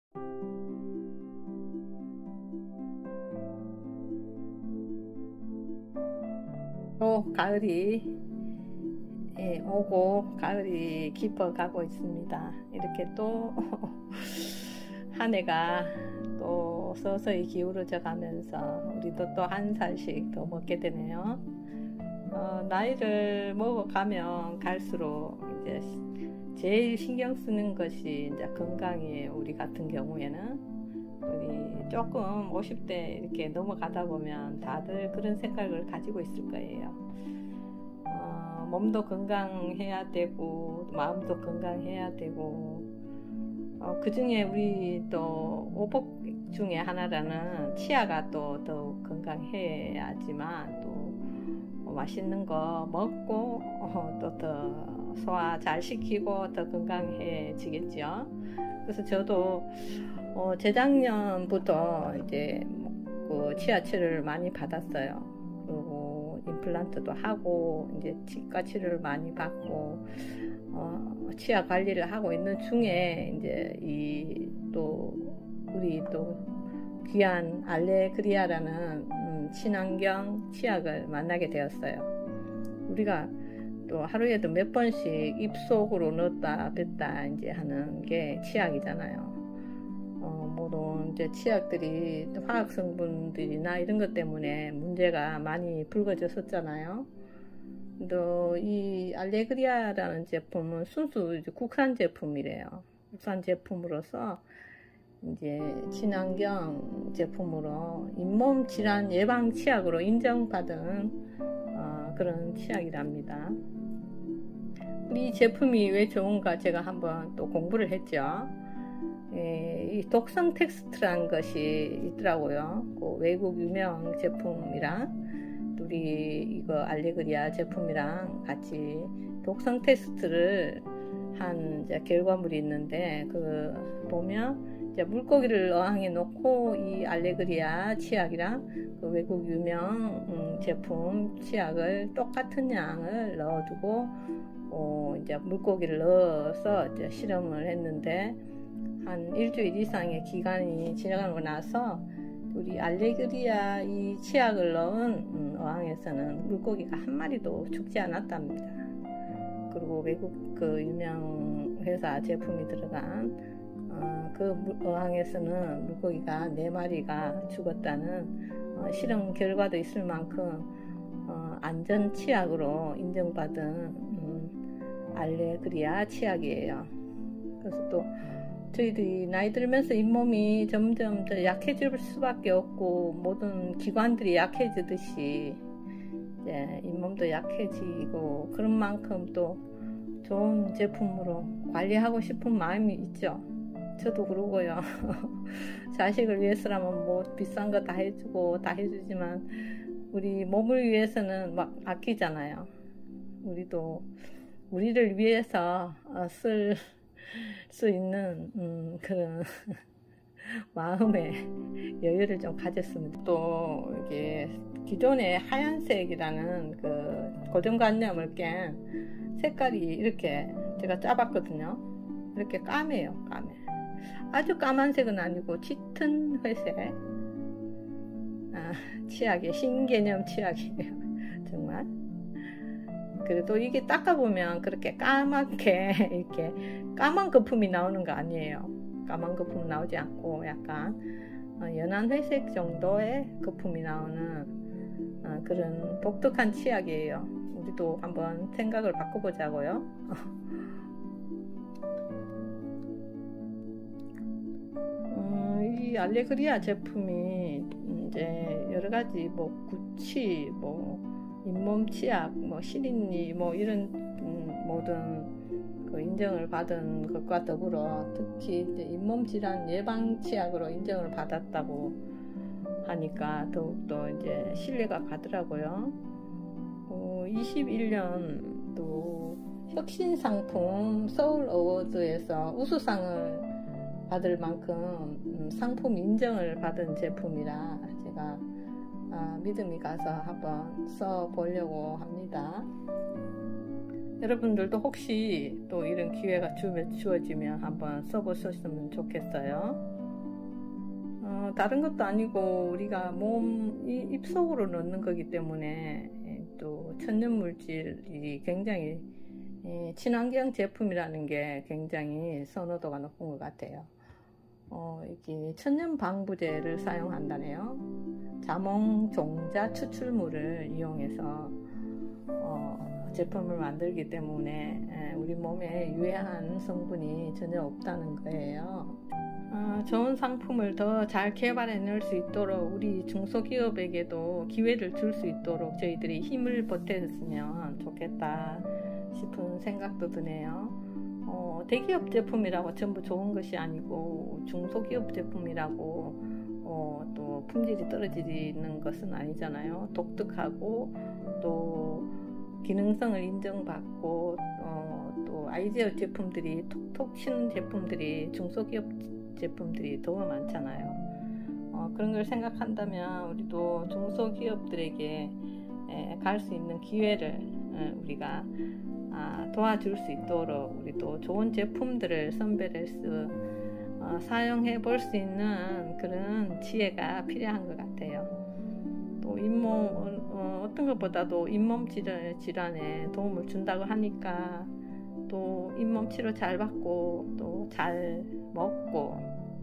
또 가을이 오고 가을이 깊어가고 있습니다. 이렇게 또 한 해가 또 서서히 기울어져 가면서 우리도 또 한 살씩 더 먹게 되네요. 나이를 먹어가면 갈수록 이제 제일 신경 쓰는 것이 이제 건강이에요. 우리 같은 경우에는 우리 조금 50대 이렇게 넘어가다 보면 다들 그런 생각을 가지고 있을 거예요. 몸도 건강해야 되고 마음도 건강해야 되고 그 중에 우리 또 오복 중에 하나라는 치아가 또 더욱 건강해야지만 또 맛있는 거 먹고 또 더 소화 잘 시키고 더 건강해지겠죠. 그래서 저도 재작년부터 이제 그 치아치료를 많이 받았어요. 그리고 임플란트도 하고 이제 치과 치료를 많이 받고 치아 관리를 하고 있는 중에 이제 또 우리 또 귀한 알레그리아라는 친환경 치약을 만나게 되었어요. 우리가 또 하루에도 몇 번씩 입속으로 넣었다 뺐다 이제 하는 게 치약이잖아요. 물론 이제 치약들이 화학 성분들이나 이런 것 때문에 문제가 많이 불거졌었잖아요. 또 이 알레그리아라는 제품은 순수 이제 국산 제품이래요. 국산 제품으로서 이제 친환경 제품으로 잇몸 질환 예방 치약으로 인정받은 그런 치약이랍니다. 이 제품이 왜 좋은가 제가 한번 또 공부를 했죠. 이 독성 텍스트라는 것이 있더라고요. 그 외국 유명 제품이랑 우리 이거 알레그리아 제품이랑 같이 독성 테스트를 한 이제 결과물이 있는데 그 보면 이제 물고기를 어항에 놓고 이 알레그리아 치약이랑 그 외국 유명 제품 치약을 똑같은 양을 넣어두고 이제 물고기를 넣어서 이제 실험을 했는데 한 일주일 이상의 기간이 지나가고 나서 우리 알레그리아 이 치약을 넣은 어항에서는 물고기가 한 마리도 죽지 않았답니다. 그리고 외국 그 유명 회사 제품이 들어간 그 어항에서는 물고기가 4마리가 죽었다는 실험 결과도 있을 만큼 안전 치약으로 인정받은 알레그리아 치약이에요. 그래서 또 저희들이 나이 들면서 잇몸이 점점 더 약해질 수밖에 없고 모든 기관들이 약해지듯이 이제 잇몸도 약해지고 그런 만큼 또 좋은 제품으로 관리하고 싶은 마음이 있죠. 저도 그러고요. 자식을 위해서라면 뭐 비싼 거 다 해주고 다 해주지만 우리 몸을 위해서는 막 아끼잖아요. 우리도 우리를 위해서 쓸 수 있는 그런 마음의 여유를 좀 가졌습니다. 또 이게 기존의 하얀색이라는 그 고정관념을 깬 색깔이 이렇게 제가 짜봤거든요. 이렇게 까매요. 까매. 아주 까만색은 아니고 짙은 회색. 치약이 신개념 치약이에요. 정말. 그래도 이게 닦아보면 그렇게 까맣게 이렇게 까만 거품이 나오는 거 아니에요. 까만 거품 나오지 않고 약간 연한 회색 정도의 거품이 나오는 그런 독특한 치약이에요. 우리도 한번 생각을 바꿔보자고요. 이 알레그리아 제품이 이제 여러가지 뭐 구취 뭐 잇몸 치약 뭐 시린니 뭐 이런 모든 그 인정을 받은 것과 더불어 특히 이제 잇몸 질환 예방 치약으로 인정을 받았다고 하니까 더욱더 이제 신뢰가 가더라고요. 21년 또 혁신 상품 서울 어워드에서 우수상을 받을 만큼 상품 인정을 받은 제품이라 제가 믿음이 가서 한번 써보려고 합니다. 여러분들도 혹시 또 이런 기회가 주어지면 한번 써보셨으면 좋겠어요. 다른 것도 아니고 우리가 몸 입속으로 넣는 거기 때문에 또 천연 물질이 굉장히 친환경 제품이라는 게 굉장히 선호도가 높은 것 같아요. 이게 천연 방부제를 사용한다네요. 자몽 종자 추출물을 이용해서 제품을 만들기 때문에 우리 몸에 유해한 성분이 전혀 없다는 거예요. 좋은 상품을 더 잘 개발해낼 수 있도록 우리 중소기업에게도 기회를 줄 수 있도록 저희들이 힘을 보태줬으면 좋겠다 싶은 생각도 드네요. 대기업 제품이라고 전부 좋은 것이 아니고 중소기업 제품이라고 또 품질이 떨어지는 것은 아니잖아요. 독특하고 또 기능성을 인정받고 또 아이디어 제품들이 톡톡 튀는 제품들이 중소기업 제품들이 더 많잖아요. 그런 걸 생각한다면 우리도 중소기업들에게 갈 수 있는 기회를 우리가 도와줄 수 있도록 우리도 좋은 제품들을 선별해서 사용해 볼 수 있는 그런 지혜가 필요한 것 같아요. 또 잇몸 어떤 것보다도 잇몸 질환에 도움을 준다고 하니까 또 잇몸 치료 잘 받고 또 잘 먹고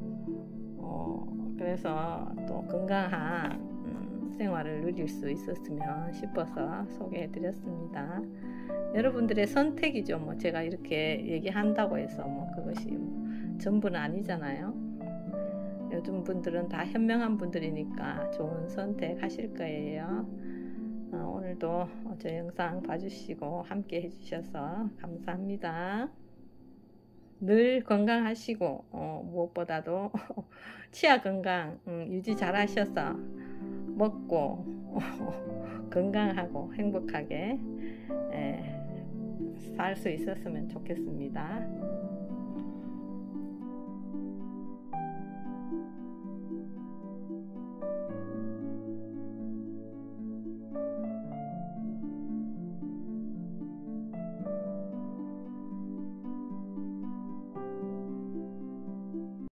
그래서 또 건강한 생활을 누릴 수 있었으면 싶어서 소개해 드렸습니다. 여러분들의 선택이죠. 뭐 제가 이렇게 얘기한다고 해서 뭐 그것이 전부는 아니잖아요. 요즘 분들은 다 현명한 분들이니까 좋은 선택 하실 거예요. 오늘도 저 영상 봐주시고 함께 해주셔서 감사합니다. 늘 건강하시고 무엇보다도 치아 건강 유지 잘 하셔서 먹고 건강하고 행복하게 살 수 있었으면 좋겠습니다.